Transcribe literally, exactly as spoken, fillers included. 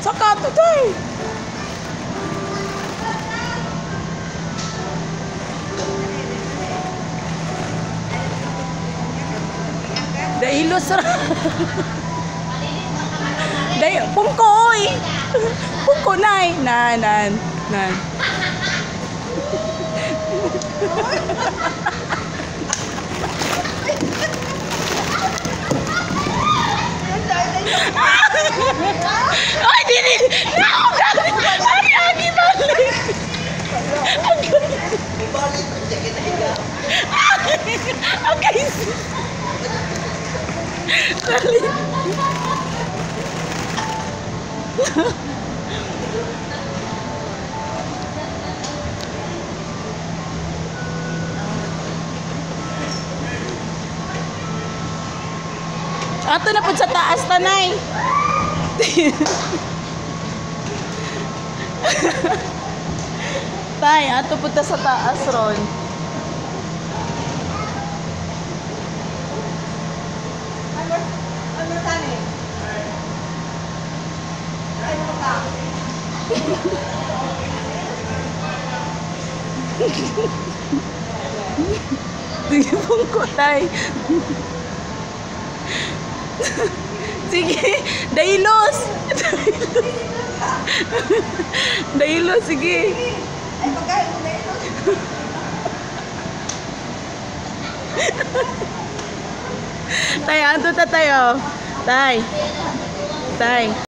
Saka to, tay. Dailos ra. Dai pungko oy. Pungko nay. Nan nan nan. Ay, dili. No, ay, agi balik. Okay. Dali. Ato na po sa taas, tanay. Tay, ato po ta sa taas, ron. Ano tani? Ay, ano ka? Sige pong ko, tay. Sige, dailos. Dailos, sige. Ay, pagkain mo na ito. Tay, anto ta tayo. Tay. Tay.